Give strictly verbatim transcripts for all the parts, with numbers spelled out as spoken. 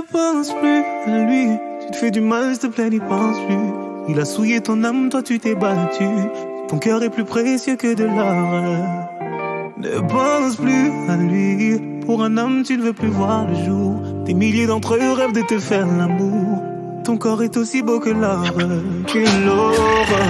pense plus à lui. Tu te fais du mal, s'il te plaît, n'y pense plus. Il a souillé ton âme, toi tu t'es battu. Ton cœur est plus précieux que de l'or. Ne pense plus à lui. Pour un homme, tu ne veux plus voir le jour. Des milliers d'entre eux rêvent de te faire l'amour. Ton corps est aussi beau que l'or, que l'aurore.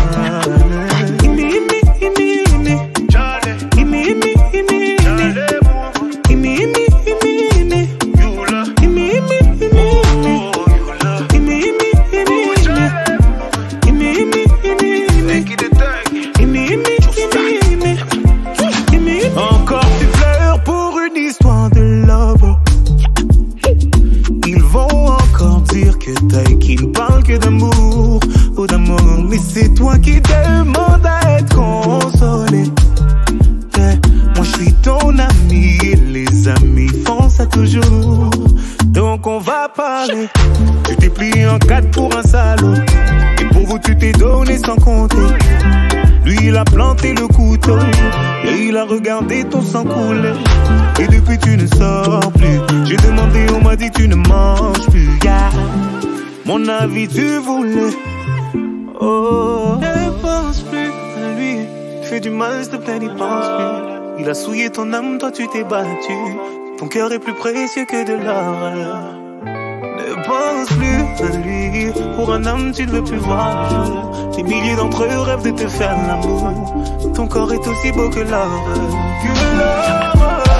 C'est toi qui demande à être consolé. Yeah. Moi je suis ton ami et les amis font ça toujours. Donc on va parler. Tu t'es plié en quatre pour un salaud. Et pour vous tu t'es donné sans compter. Lui il a planté le couteau et il a regardé ton sang couler. Et depuis tu ne sors plus. J'ai demandé, on m'a dit tu ne manges plus. Yeah. Mon avis tu voulais. Oh, ne pense plus à lui. Tu fais du mal, s'il te plaît, n'y pense plus. Il a souillé ton âme, toi tu t'es battu. Ton cœur est plus précieux que de l'or. Ne pense plus à lui. Pour un homme, tu ne veux plus voir le jour. Des milliers d'entre eux rêvent de te faire l'amour. Ton corps est aussi beau que l'or. Que l'or.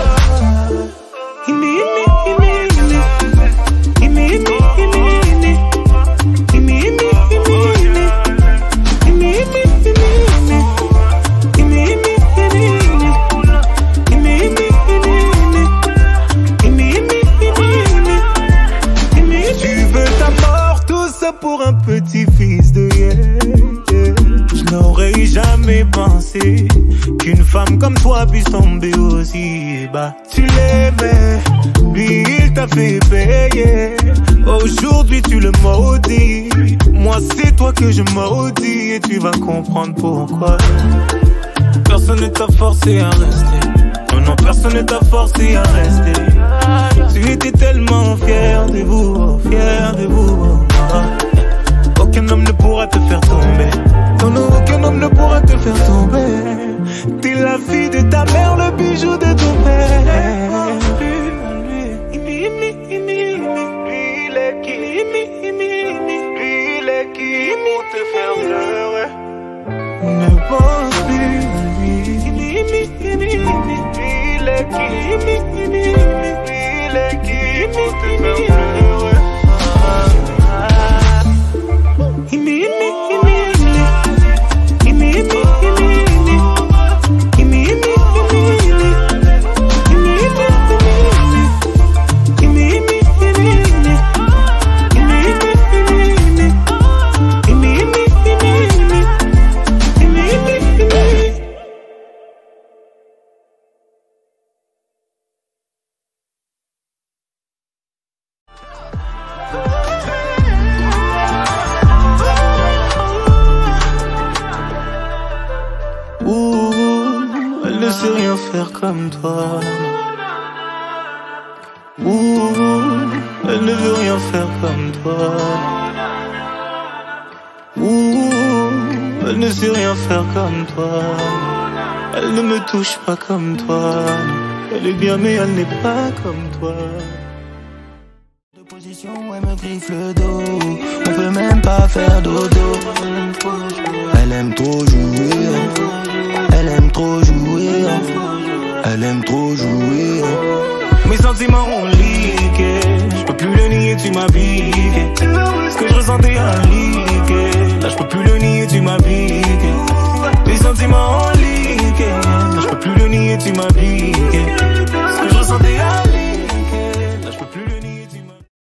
Pour un petit fils de yeah, yeah. Je n'aurais jamais pensé qu'une femme comme toi puisse tomber aussi bas. Tu l'aimais, lui il t'a fait payer. Aujourd'hui tu le maudis. Moi c'est toi que je maudis. Et tu vas comprendre pourquoi. Personne ne t'a forcé à rester. Non, non, personne ne t'a forcé à rester. Tu étais tellement fier de vous, fier de vous. Aucun homme ne pourra te faire tomber. Non, non, aucun homme ne pourra te faire tomber. T'es la fille de ta mère, le bijou de ton père. Lui, il est qui? Lui, il est qui pour te faire pleurer? Ne pense plus à lui. Il est qui? Il est qui pour te faire pleurer? Elle ne sait rien faire comme toi. Ouh, elle ne veut rien faire comme toi. Ouh, elle ne sait rien faire comme toi. Elle ne me touche pas comme toi. Elle est bien mais elle n'est pas comme toi. De position, elle me griffe le dos. On peut même pas faire dodo. Elle aime trop jouer. Elle aime trop jouer. Elle aime trop jouer. Mes sentiments ont leaké. Je peux plus le nier, tu m'as piqué. Ce que je ressentais a leaké. Là je peux plus le nier, tu m'as piqué. Mes sentiments ont leaké. Je peux plus le nier, tu m'as piqué.